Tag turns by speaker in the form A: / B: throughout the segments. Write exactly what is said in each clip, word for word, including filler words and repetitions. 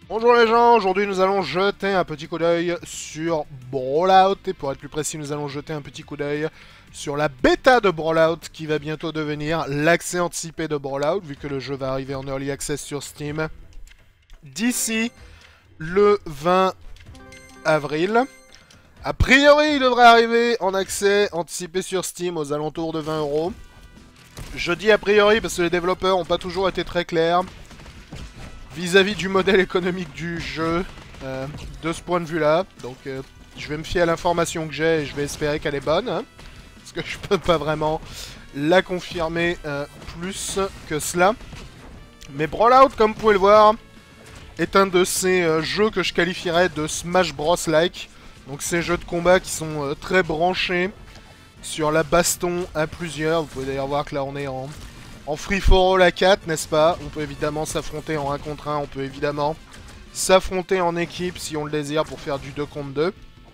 A: Bonjour les gens, aujourd'hui nous allons jeter un petit coup d'œil sur Brawlout, et pour être plus précis nous allons jeter un petit coup d'œil sur la bêta de Brawlout qui va bientôt devenir l'accès anticipé de Brawlout, vu que le jeu va arriver en Early Access sur Steam d'ici le vingt avril. A priori il devrait arriver en accès anticipé sur Steam aux alentours de vingt euros. Je dis a priori parce que les développeurs n'ont pas toujours été très clairs vis-à-vis du modèle économique du jeu, euh, de ce point de vue-là. Donc euh, je vais me fier à l'information que j'ai et je vais espérer qu'elle est bonne. Hein, parce que je peux pas vraiment la confirmer euh, plus que cela. Mais Brawlout, comme vous pouvez le voir, est un de ces euh, jeux que je qualifierais de Smash Bros-like. Donc ces jeux de combat qui sont euh, très branchés sur la baston à plusieurs. Vous pouvez d'ailleurs voir que là on est en... En free for all à quatre, n'est-ce pas? On peut évidemment s'affronter en un contre un, on peut évidemment s'affronter en équipe si on le désire pour faire du deux contre deux.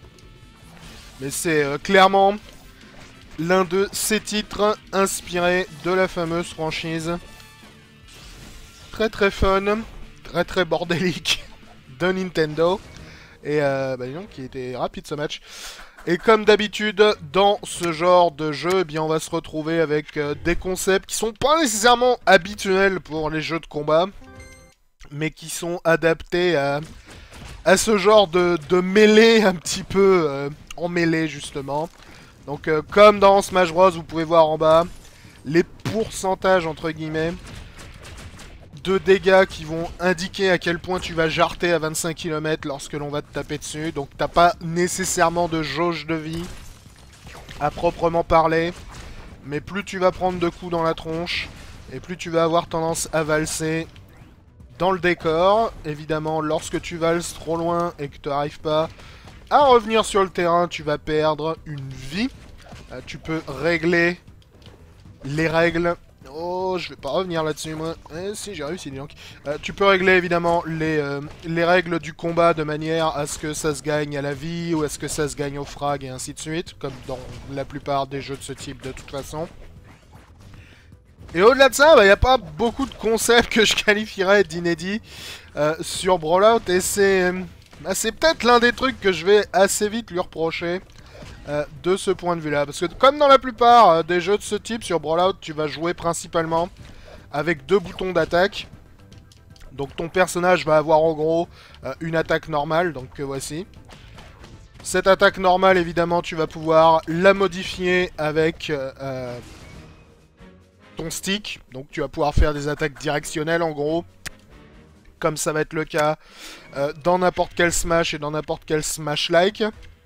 A: Mais c'est euh, clairement l'un de ces titres inspirés de la fameuse franchise. Très très fun, très très bordélique de Nintendo. Et euh, bah disons qu'il était rapide ce match. Et comme d'habitude, dans ce genre de jeu, eh bien, on va se retrouver avec euh, des concepts qui sont pas nécessairement habituels pour les jeux de combat, mais qui sont adaptés à, à ce genre de, de mêlée un petit peu euh, en mêlée, justement. Donc, euh, comme dans Smash Bros, vous pouvez voir en bas les pourcentages, entre guillemets, de dégâts qui vont indiquer à quel point tu vas jarter à vingt-cinq kilomètres lorsque l'on va te taper dessus. Donc t'as pas nécessairement de jauge de vie à proprement parler. Mais plus tu vas prendre de coups dans la tronche, et plus tu vas avoir tendance à valser dans le décor. Évidemment, lorsque tu valses trop loin et que tu n'arrives pas à revenir sur le terrain, tu vas perdre une vie. Euh, tu peux régler les règles. Oh, je vais pas revenir là-dessus, moi. Eh, si, j'ai réussi, dis donc. Euh, tu peux régler, évidemment, les, euh, les règles du combat de manière à ce que ça se gagne à la vie, ou à ce que ça se gagne au frag, et ainsi de suite, comme dans la plupart des jeux de ce type, de toute façon. Et au-delà de ça, il bah, n'y a pas beaucoup de concepts que je qualifierais d'inédits euh, sur Brawlout, et c'est bah, c'est peut-être l'un des trucs que je vais assez vite lui reprocher. Euh, de ce point de vue là, parce que comme dans la plupart euh, des jeux de ce type sur Brawlout, tu vas jouer principalement avec deux boutons d'attaque. Donc ton personnage va avoir en gros euh, une attaque normale, donc que voici. Cette attaque normale, évidemment, tu vas pouvoir la modifier avec euh, euh, ton stick, donc tu vas pouvoir faire des attaques directionnelles en gros, comme ça va être le cas euh, dans n'importe quel Smash et dans n'importe quel Smash-like.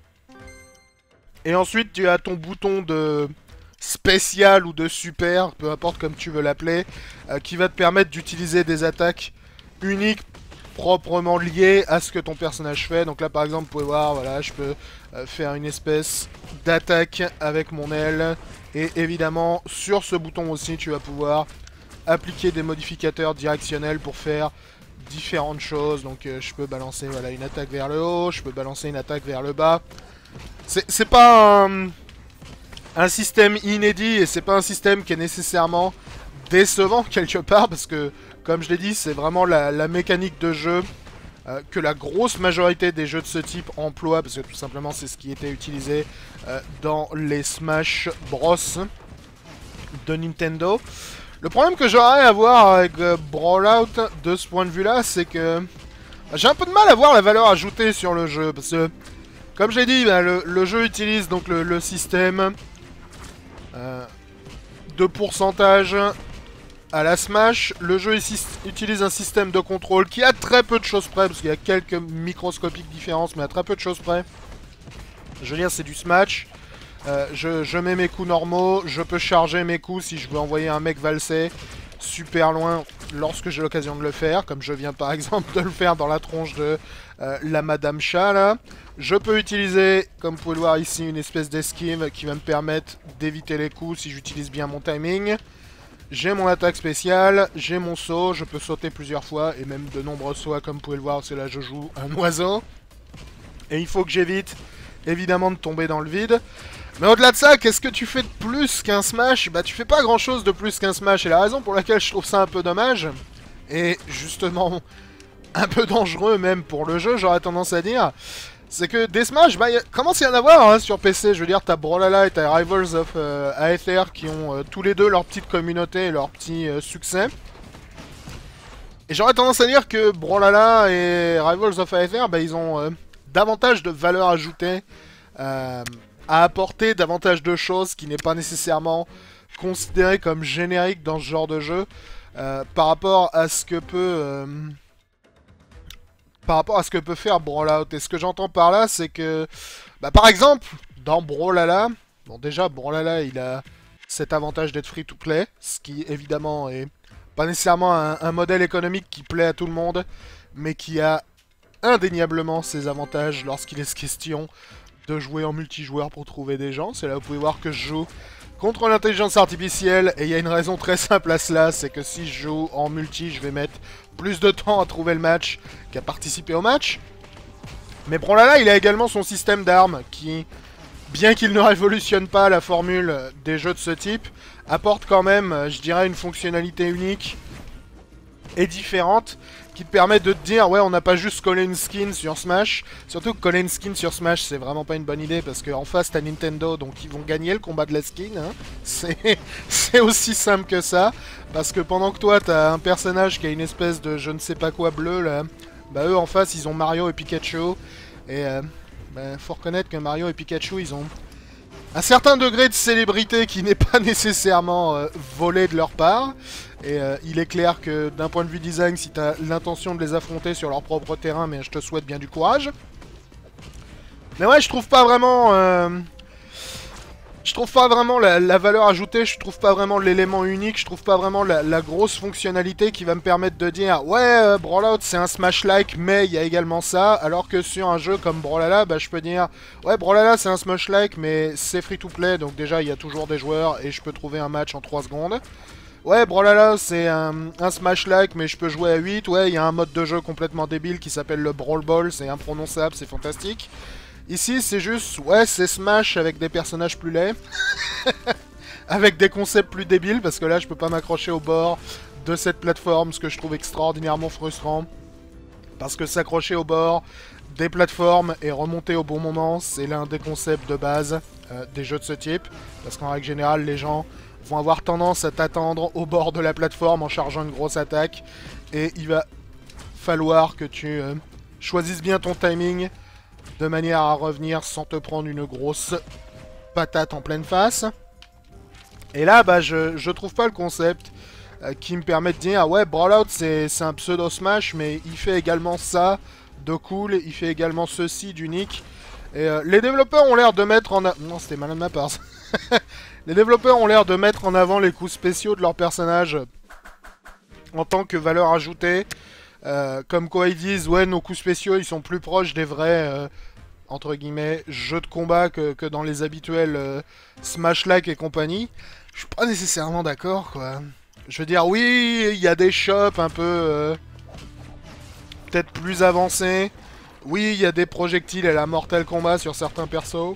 A: Et ensuite, tu as ton bouton de spécial ou de super, peu importe comme tu veux l'appeler, euh, qui va te permettre d'utiliser des attaques uniques proprement liées à ce que ton personnage fait. Donc là, par exemple, vous pouvez voir, voilà, je peux euh, faire une espèce d'attaque avec mon aile. Et évidemment, sur ce bouton aussi, tu vas pouvoir appliquer des modificateurs directionnels pour faire différentes choses. Donc euh, je peux balancer voilà, une attaque vers le haut, je peux balancer une attaque vers le bas. C'est pas un, un système inédit et c'est pas un système qui est nécessairement décevant quelque part parce que, comme je l'ai dit, c'est vraiment la, la mécanique de jeu euh, que la grosse majorité des jeux de ce type emploient parce que tout simplement c'est ce qui était utilisé euh, dans les Smash Bros de Nintendo. Le problème que j'aurais à voir avec euh, Brawlout de ce point de vue là, c'est que bah, j'ai un peu de mal à voir la valeur ajoutée sur le jeu parce que comme j'ai dit, bah, le, le jeu utilise donc le, le système euh, de pourcentage à la Smash. Le jeu ici utilise un système de contrôle qui a très peu de choses près, parce qu'il y a quelques microscopiques différences, mais à très peu de choses près. Je veux dire, c'est du Smash. Euh, je, je mets mes coups normaux, je peux charger mes coups si je veux envoyer un mec valser super loin lorsque j'ai l'occasion de le faire, comme je viens par exemple de le faire dans la tronche de euh, la Madame Chat là. Je peux utiliser, comme vous pouvez le voir ici, une espèce d'esquive qui va me permettre d'éviter les coups si j'utilise bien mon timing. J'ai mon attaque spéciale, j'ai mon saut, je peux sauter plusieurs fois et même de nombreux sauts comme vous pouvez le voir, parce que là je joue un oiseau. Et il faut que j'évite évidemment de tomber dans le vide. Mais au-delà de ça, qu'est-ce que tu fais de plus qu'un Smash? Bah tu fais pas grand chose de plus qu'un Smash, et la raison pour laquelle je trouve ça un peu dommage, et justement un peu dangereux même pour le jeu, j'aurais tendance à dire, c'est que des Smash, bah, il commence à y en avoir hein, sur P C. Je veux dire, t'as Brawlhalla et t'as Rivals of euh, Aether qui ont euh, tous les deux leur petite communauté et leur petit euh, succès. Et j'aurais tendance à dire que Brawlhalla et Rivals of Aether, bah, ils ont euh, davantage de valeur ajoutée euh, à apporter, davantage de choses qui n'est pas nécessairement considéré comme générique dans ce genre de jeu euh, par rapport à ce que peut... Euh, par rapport à ce que peut faire Brawlout. Et ce que j'entends par là, c'est que, bah, par exemple, dans Brawlhalla, bon déjà, Brawlhalla, il a cet avantage d'être free-to-play, ce qui, évidemment, est pas nécessairement un, un modèle économique qui plaît à tout le monde, mais qui a indéniablement ses avantages lorsqu'il est question de jouer en multijoueur pour trouver des gens. C'est là où vous pouvez voir que je joue contre l'intelligence artificielle, et il y a une raison très simple à cela, c'est que si je joue en multi, je vais mettre plus de temps à trouver le match qu'à participer au match. Mais Brawlhalla, il a également son système d'armes qui, bien qu'il ne révolutionne pas la formule des jeux de ce type, apporte quand même, je dirais, une fonctionnalité unique et différente qui te permet de te dire, ouais, on n'a pas juste collé une skin sur Smash. Surtout que coller une skin sur Smash, c'est vraiment pas une bonne idée parce qu'en face, t'as Nintendo, donc ils vont gagner le combat de la skin. Hein. C'est aussi simple que ça. Parce que pendant que toi, t'as un personnage qui a une espèce de je ne sais pas quoi bleu, là, bah eux, en face, ils ont Mario et Pikachu. Et euh, bah, faut reconnaître que Mario et Pikachu, ils ont un certain degré de célébrité qui n'est pas nécessairement euh, volé de leur part. Et euh, il est clair que d'un point de vue design, si tu as l'intention de les affronter sur leur propre terrain, mais je te souhaite bien du courage. Mais ouais, je trouve pas vraiment... Euh, je trouve pas vraiment la, la valeur ajoutée, je trouve pas vraiment l'élément unique, je trouve pas vraiment la, la grosse fonctionnalité qui va me permettre de dire ouais, euh, Brawlout c'est un Smash-like, mais il y a également ça, alors que sur un jeu comme Brawlhalla, bah, je peux dire ouais, Brawlhalla c'est un Smash-like, mais c'est free-to-play, donc déjà il y a toujours des joueurs et je peux trouver un match en trois secondes. Ouais, Brawlhalla c'est un, un Smash-like, mais je peux jouer à huit, ouais, il y a un mode de jeu complètement débile qui s'appelle le Brawl Ball, c'est imprononçable, c'est fantastique. Ici, c'est juste, ouais, c'est Smash avec des personnages plus laids. Avec des concepts plus débiles, parce que là, je peux pas m'accrocher au bord de cette plateforme, ce que je trouve extraordinairement frustrant. Parce que s'accrocher au bord des plateformes et remonter au bon moment, c'est l'un des concepts de base euh, des jeux de ce type. Parce qu'en règle générale, les gens vont avoir tendance à t'attendre au bord de la plateforme en chargeant une grosse attaque. Et il va falloir que tu euh, choisisses bien ton timing, de manière à revenir sans te prendre une grosse patate en pleine face. Et là, bah, je, je trouve pas le concept euh, qui me permet de dire, ouais, Brawlout, c'est un pseudo-smash, mais il fait également ça de cool, il fait également ceci d'unique. Et euh, les développeurs ont l'air de mettre en... Non, c'était malin de ma part. Les développeurs ont l'air de mettre en avant les coups spéciaux de leurs personnages en tant que valeur ajoutée. Euh, comme quoi ils disent, ouais, nos coups spéciaux, ils sont plus proches des vrais... Euh, entre guillemets, jeux de combat que, que dans les habituels euh, Smash-like et compagnie. Je suis pas nécessairement d'accord, quoi. Je veux dire, oui, il y a des shops un peu... Euh, peut-être plus avancés. Oui, il y a des projectiles à la Mortal Kombat sur certains persos.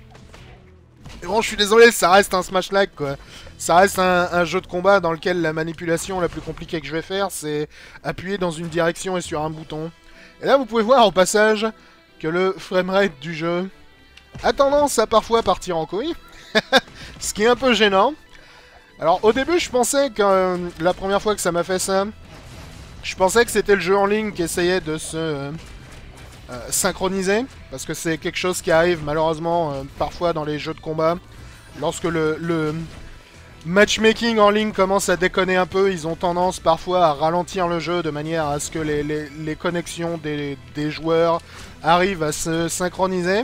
A: Mais bon, je suis désolé, ça reste un Smash-like, quoi. Ça reste un, un jeu de combat dans lequel la manipulation la plus compliquée que je vais faire, c'est appuyer dans une direction et sur un bouton. Et là, vous pouvez voir, au passage, que le framerate du jeu a tendance à parfois partir en couille. Ce qui est un peu gênant. Alors au début je pensais que euh, la première fois que ça m'a fait ça, je pensais que c'était le jeu en ligne qui essayait de se euh, euh, synchroniser. Parce que c'est quelque chose qui arrive malheureusement euh, parfois dans les jeux de combat. Lorsque le, le matchmaking en ligne commence à déconner un peu, ils ont tendance parfois à ralentir le jeu de manière à ce que les, les, les connexions des, des joueurs arrivent à se synchroniser.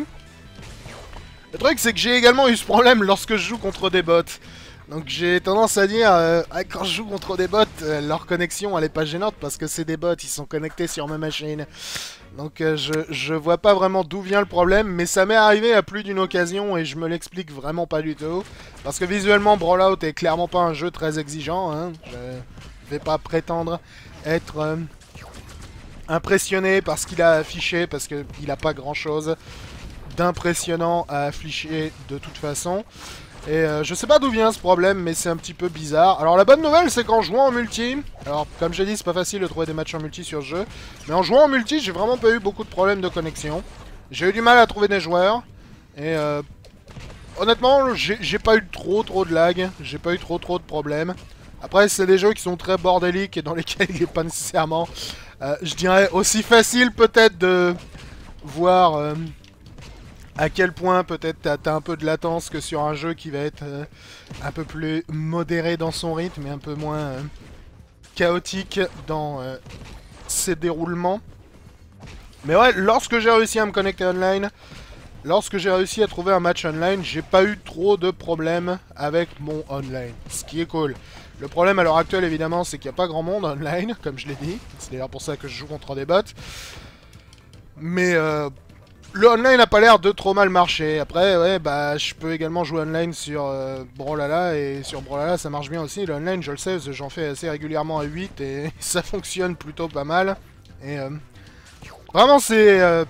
A: Le truc c'est que j'ai également eu ce problème lorsque je joue contre des bots. Donc j'ai tendance à dire, euh, quand je joue contre des bots, euh, leur connexion elle est pas gênante parce que c'est des bots, ils sont connectés sur ma machine. Donc euh, je, je vois pas vraiment d'où vient le problème, mais ça m'est arrivé à plus d'une occasion et je me l'explique vraiment pas du tout. Parce que visuellement Brawlout est clairement pas un jeu très exigeant, hein. Je vais pas prétendre être euh, impressionné par ce qu'il a affiché, parce qu'il a pas grand chose d'impressionnant à afficher de toute façon. Et euh, je sais pas d'où vient ce problème, mais c'est un petit peu bizarre. Alors la bonne nouvelle, c'est qu'en jouant en multi, alors comme j'ai dit, c'est pas facile de trouver des matchs en multi sur ce jeu, mais en jouant en multi, j'ai vraiment pas eu beaucoup de problèmes de connexion. J'ai eu du mal à trouver des joueurs, et euh, honnêtement, j'ai pas eu trop trop de lag, j'ai pas eu trop trop de problèmes. Après, c'est des jeux qui sont très bordéliques et dans lesquels il n'est pas nécessairement, euh, je dirais, aussi facile peut-être de voir euh, à quel point peut-être t'as as un peu de latence que sur un jeu qui va être euh, un peu plus modéré dans son rythme et un peu moins euh, chaotique dans euh, ses déroulements. Mais ouais, lorsque j'ai réussi à me connecter online, lorsque j'ai réussi à trouver un match online, j'ai pas eu trop de problèmes avec mon online, ce qui est cool. Le problème à l'heure actuelle, évidemment, c'est qu'il n'y a pas grand monde online, comme je l'ai dit. C'est d'ailleurs pour ça que je joue contre des bots. Mais euh, le online n'a pas l'air de trop mal marcher. Après, ouais, bah, je peux également jouer online sur euh, Brawlhalla, et sur Brawlhalla, ça marche bien aussi. Le online, je le sais, j'en fais assez régulièrement à huit, et ça fonctionne plutôt pas mal. Et euh, vraiment, c'est... Euh,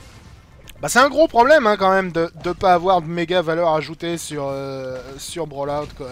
A: Bah c'est un gros problème hein, quand même de ne pas avoir de méga valeur ajoutée sur, euh, sur Brawlout quoi.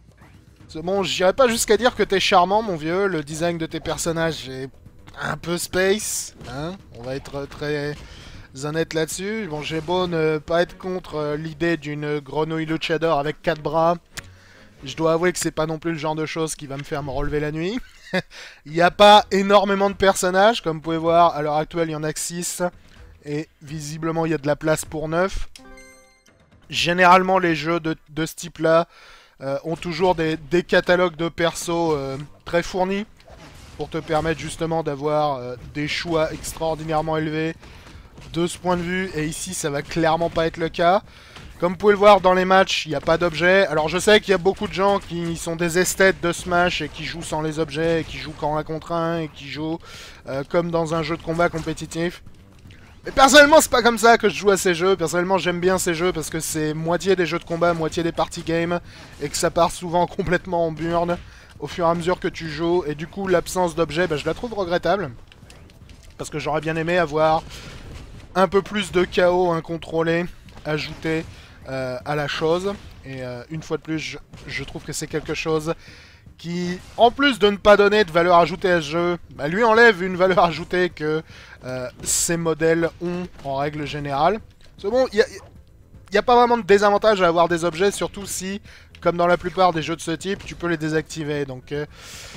A: Bon, j'irais pas jusqu'à dire que t'es charmant mon vieux, le design de tes personnages est un peu space, hein, on va être très honnête là-dessus. Bon, j'ai beau ne pas être contre euh, l'idée d'une grenouille luchador avec quatre bras, je dois avouer que c'est pas non plus le genre de chose qui va me faire me relever la nuit. Il n'y a pas énormément de personnages, comme vous pouvez voir, à l'heure actuelle il y en a que six. Et visiblement, il y a de la place pour neuf. Généralement, les jeux de, de ce type-là euh, ont toujours des, des catalogues de persos euh, très fournis pour te permettre justement d'avoir euh, des choix extraordinairement élevés de ce point de vue. Et ici, ça va clairement pas être le cas. Comme vous pouvez le voir dans les matchs, il n'y a pas d'objets. Alors je sais qu'il y a beaucoup de gens qui sont des esthètes de Smash et qui jouent sans les objets, et qui jouent qu'en un contre un, et qui jouent euh, comme dans un jeu de combat compétitif. Mais personnellement, c'est pas comme ça que je joue à ces jeux. Personnellement, j'aime bien ces jeux parce que c'est moitié des jeux de combat, moitié des party games, et que ça part souvent complètement en burn au fur et à mesure que tu joues. Et du coup, l'absence d'objets, bah, je la trouve regrettable. Parce que j'aurais bien aimé avoir un peu plus de chaos incontrôlé ajouté euh, à la chose. Et euh, une fois de plus, je, je trouve que c'est quelque chose qui, en plus de ne pas donner de valeur ajoutée à ce jeu, bah, lui enlève une valeur ajoutée que euh, ces modèles ont en règle générale. C'est bon, il n'y a, a pas vraiment de désavantage à avoir des objets, surtout si, comme dans la plupart des jeux de ce type, tu peux les désactiver. Donc, euh,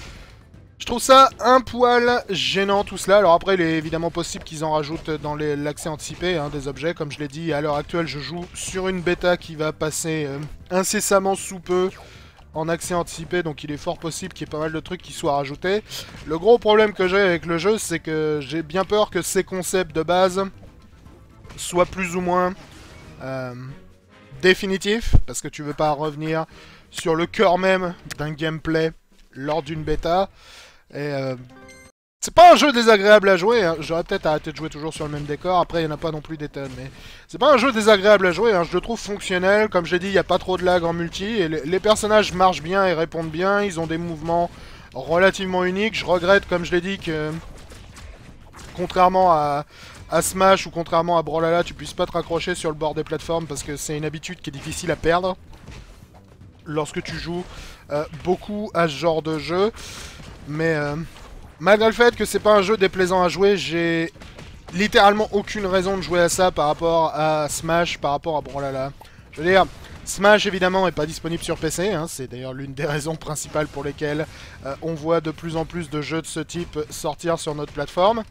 A: je trouve ça un poil gênant tout cela. Alors après, il est évidemment possible qu'ils en rajoutent dans l'accès anticipé hein, des objets. Comme je l'ai dit, à l'heure actuelle, je joue sur une bêta qui va passer euh, incessamment sous peu en accès anticipé, donc il est fort possible qu'il y ait pas mal de trucs qui soient rajoutés. Le gros problème que j'ai avec le jeu, c'est que j'ai bien peur que ces concepts de base soient plus ou moins euh, définitifs, parce que tu veux pas revenir sur le cœur même d'un gameplay lors d'une bêta. Et euh, c'est pas un jeu désagréable à jouer, hein. J'aurais peut-être arrêté de jouer toujours sur le même décor, après il n'y en a pas non plus des tonnes, mais c'est pas un jeu désagréable à jouer, hein. Je le trouve fonctionnel, comme j'ai dit, il n'y a pas trop de lag en multi, et les, les personnages marchent bien et répondent bien, ils ont des mouvements relativement uniques. Je regrette, comme je l'ai dit, que contrairement à, à Smash ou contrairement à Brawlhalla, tu puisses pas te raccrocher sur le bord des plateformes, parce que c'est une habitude qui est difficile à perdre lorsque tu joues euh, beaucoup à ce genre de jeu, mais... Euh, malgré le fait que c'est pas un jeu déplaisant à jouer, j'ai littéralement aucune raison de jouer à ça par rapport à Smash, par rapport à Brawlhalla. Je veux dire, Smash évidemment est pas disponible sur P C, hein, c'est d'ailleurs l'une des raisons principales pour lesquelles euh, on voit de plus en plus de jeux de ce type sortir sur notre plateforme.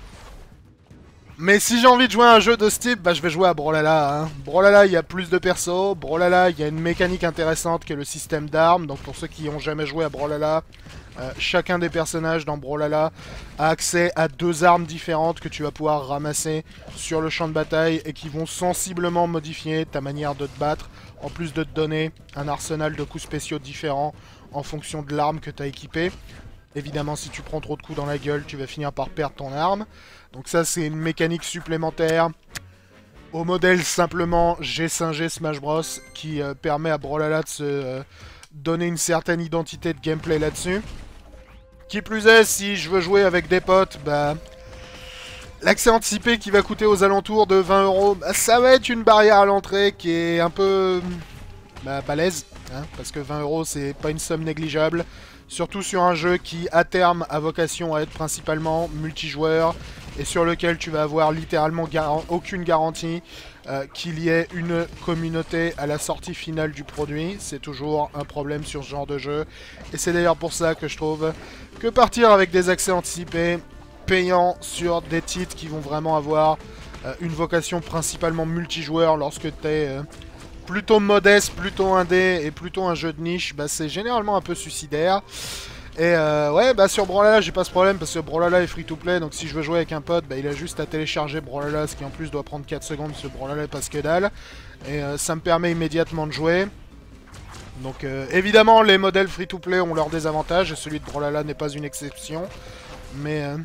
A: Mais si j'ai envie de jouer à un jeu de ce type, bah je vais jouer à Brawlhalla. Hein. Brawlhalla, il y a plus de persos. Brawlhalla, il y a une mécanique intéressante qui est le système d'armes. Donc pour ceux qui n'ont jamais joué à Brawlhalla, euh, chacun des personnages dans Brawlhalla a accès à deux armes différentes que tu vas pouvoir ramasser sur le champ de bataille et qui vont sensiblement modifier ta manière de te battre, en plus de te donner un arsenal de coups spéciaux différents en fonction de l'arme que tu as équipée. Évidemment, si tu prends trop de coups dans la gueule, tu vas finir par perdre ton arme. Donc ça, c'est une mécanique supplémentaire au modèle simplement G cinq G Smash Bros qui euh, permet à Brawlhalla de se euh, donner une certaine identité de gameplay là-dessus. Qui plus est, si je veux jouer avec des potes, bah... l'accès anticipé qui va coûter aux alentours de vingt euros, bah, ça va être une barrière à l'entrée qui est un peu... bah, balèze, hein, parce que vingt euros c'est pas une somme négligeable, surtout sur un jeu qui à terme a vocation à être principalement multijoueur et sur lequel tu vas avoir littéralement gar aucune garantie euh, qu'il y ait une communauté à la sortie finale du produit. C'est toujours un problème sur ce genre de jeu et c'est d'ailleurs pour ça que je trouve que partir avec des accès anticipés payants sur des titres qui vont vraiment avoir euh, une vocation principalement multijoueur lorsque tu es euh, plutôt modeste, plutôt indé et plutôt un jeu de niche, bah, c'est généralement un peu suicidaire. Et euh, ouais, bah sur Brawlhalla, j'ai pas ce problème parce que Brawlhalla est free to play, donc si je veux jouer avec un pote, bah il a juste à télécharger Brawlhalla, ce qui en plus doit prendre quatre secondes parce que Brawlhalla passe que dalle. Et euh, ça me permet immédiatement de jouer. Donc euh, évidemment, les modèles free to play ont leurs désavantages et celui de Brawlhalla n'est pas une exception. Mais euh,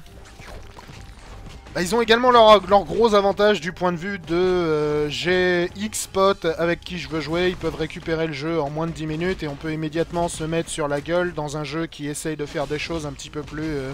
A: bah, ils ont également leur, leur gros avantage du point de vue de euh, j'ai X potes avec qui je veux jouer, ils peuvent récupérer le jeu en moins de dix minutes et on peut immédiatement se mettre sur la gueule dans un jeu qui essaye de faire des choses un petit peu plus euh,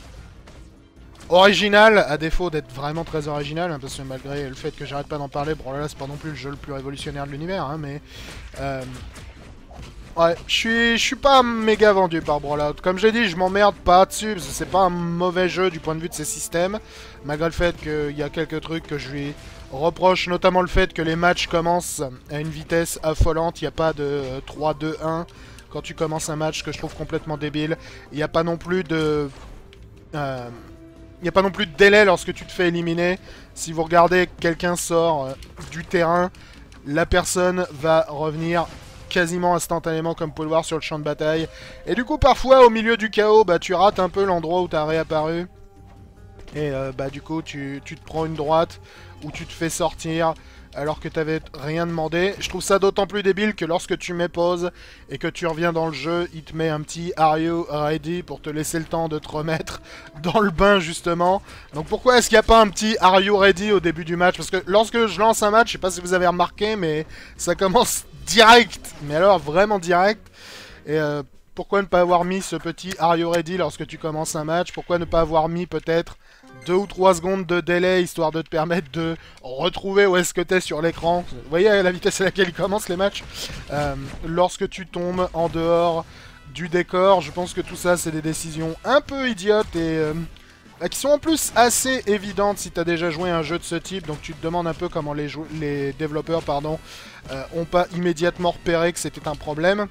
A: originales, à défaut d'être vraiment très original, hein, parce que malgré le fait que j'arrête pas d'en parler, bon là c'est pas non plus le jeu le plus révolutionnaire de l'univers, hein, mais... Euh, Ouais, je suis, je suis pas méga vendu par Brawlout. Comme j'ai dit, je m'emmerde pas dessus, parce que c'est pas un mauvais jeu du point de vue de ses systèmes. Malgré le fait qu'il y a quelques trucs que je lui reproche, notamment le fait que les matchs commencent à une vitesse affolante. Il n'y a pas de trois deux un quand tu commences un match, que je trouve complètement débile. Il n'y a pas non plus de... Euh, il n'y a pas non plus de délai lorsque tu te fais éliminer. Si vous regardez, quelqu'un sort euh, du terrain, la personne va revenir quasiment instantanément, comme vous pouvez le voir sur le champ de bataille. Et du coup, parfois, au milieu du chaos, bah, tu rates un peu l'endroit où tu as réapparu. Et euh, bah, du coup, tu, tu te prends une droite, ou tu te fais sortir, alors que tu n'avais rien demandé. Je trouve ça d'autant plus débile que lorsque tu mets pause, et que tu reviens dans le jeu, il te met un petit « Are you ready ?» pour te laisser le temps de te remettre dans le bain, justement. Donc pourquoi est-ce qu'il n'y a pas un petit « Are you ready ?» au début du match? Parce que lorsque je lance un match, je sais pas si vous avez remarqué, mais ça commence direct, mais alors vraiment direct. Et euh, pourquoi ne pas avoir mis ce petit Are you ready lorsque tu commences un match? Pourquoi ne pas avoir mis peut-être deux ou trois secondes de délai, histoire de te permettre de retrouver où est-ce que tu es sur l'écran? Vous voyez la vitesse à laquelle ils commencent les matchs, euh, lorsque tu tombes en dehors du décor. Je pense que tout ça, c'est des décisions un peu idiotes et... Euh, qui sont en plus assez évidentes si tu as déjà joué à un jeu de ce type, donc tu te demandes un peu comment les, les développeurs pardon, euh, ont pas immédiatement repéré que c'était un problème.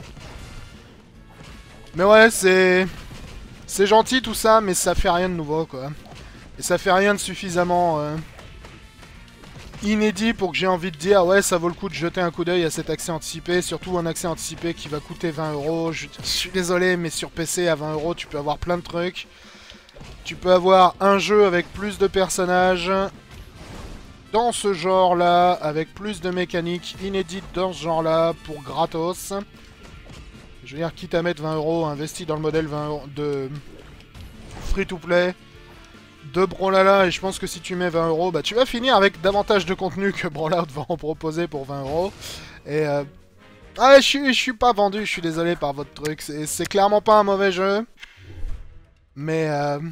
A: Mais ouais, c'est... C'est gentil tout ça, mais ça fait rien de nouveau, quoi. Et ça fait rien de suffisamment euh, inédit pour que j'ai envie de dire, ouais, ça vaut le coup de jeter un coup d'œil à cet accès anticipé, surtout un accès anticipé qui va coûter vingt euros. Je suis désolé, mais sur P C, à vingt euros, tu peux avoir plein de trucs. Tu peux avoir un jeu avec plus de personnages dans ce genre-là, avec plus de mécaniques inédites dans ce genre-là, pour gratos. Je veux dire, quitte à mettre vingt euros, investi dans le modèle vingt euros de free-to-play de Brawlhalla, et je pense que si tu mets vingt euros, bah tu vas finir avec davantage de contenu que Brawlhalla va en proposer pour vingt euros. Et euh... ah, je suis, je suis pas vendu, je suis désolé par votre truc. C'est clairement pas un mauvais jeu. Mais... Euh...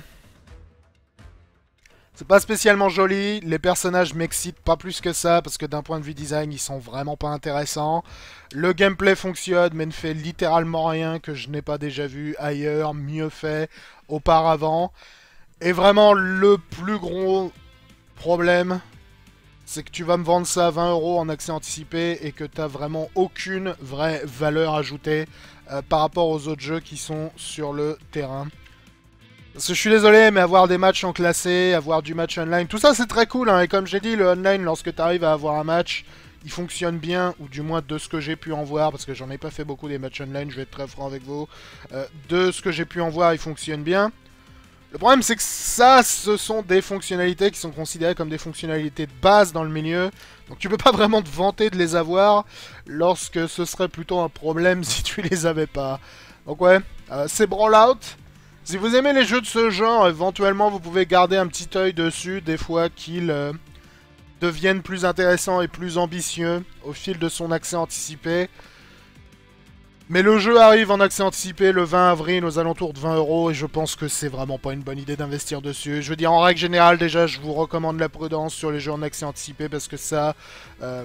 A: c'est pas spécialement joli, les personnages m'excitent pas plus que ça, parce que d'un point de vue design, ils sont vraiment pas intéressants. Le gameplay fonctionne, mais ne fait littéralement rien que je n'ai pas déjà vu ailleurs, mieux fait, auparavant. Et vraiment, le plus gros problème, c'est que tu vas me vendre ça à vingt euros en accès anticipé, et que t'as vraiment aucune vraie valeur ajoutée euh, par rapport aux autres jeux qui sont sur le terrain. Parce que je suis désolé, mais avoir des matchs en classé, avoir du match online, tout ça c'est très cool, hein, et comme j'ai dit, le online, lorsque tu arrives à avoir un match, il fonctionne bien, ou du moins de ce que j'ai pu en voir, parce que j'en ai pas fait beaucoup des matchs online, je vais être très franc avec vous, euh, de ce que j'ai pu en voir, il fonctionne bien. Le problème c'est que ça, ce sont des fonctionnalités qui sont considérées comme des fonctionnalités de base dans le milieu, donc tu peux pas vraiment te vanter de les avoir, lorsque ce serait plutôt un problème si tu les avais pas. Donc ouais, euh, c'est Brawlout. Si vous aimez les jeux de ce genre, éventuellement vous pouvez garder un petit œil dessus, des fois qu'ils euh, deviennent plus intéressants et plus ambitieux au fil de son accès anticipé. Mais le jeu arrive en accès anticipé le vingt avril aux alentours de vingt euros et je pense que c'est vraiment pas une bonne idée d'investir dessus. Je veux dire, en règle générale, déjà, je vous recommande la prudence sur les jeux en accès anticipé parce que ça... Euh,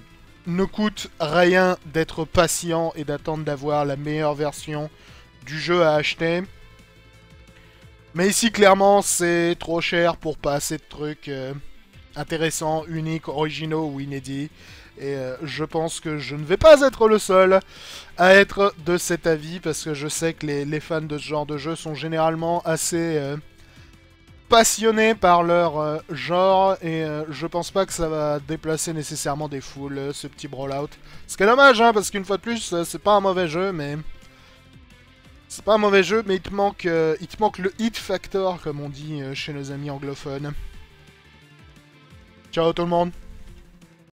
A: ne coûte rien d'être patient et d'attendre d'avoir la meilleure version du jeu à acheter. Mais ici, clairement, c'est trop cher pour pas assez de trucs euh, intéressants, uniques, originaux ou inédits. Et euh, je pense que je ne vais pas être le seul à être de cet avis, parce que je sais que les, les fans de ce genre de jeu sont généralement assez euh, passionnés par leur euh, genre, et euh, je pense pas que ça va déplacer nécessairement des foules, euh, ce petit Brawlout. Ce qui est dommage, hein, parce qu'une fois de plus, euh, c'est pas un mauvais jeu, mais... C'est pas un mauvais jeu, mais il te manque, euh, il te manque le hit factor, comme on dit euh, chez nos amis anglophones. Ciao tout le monde!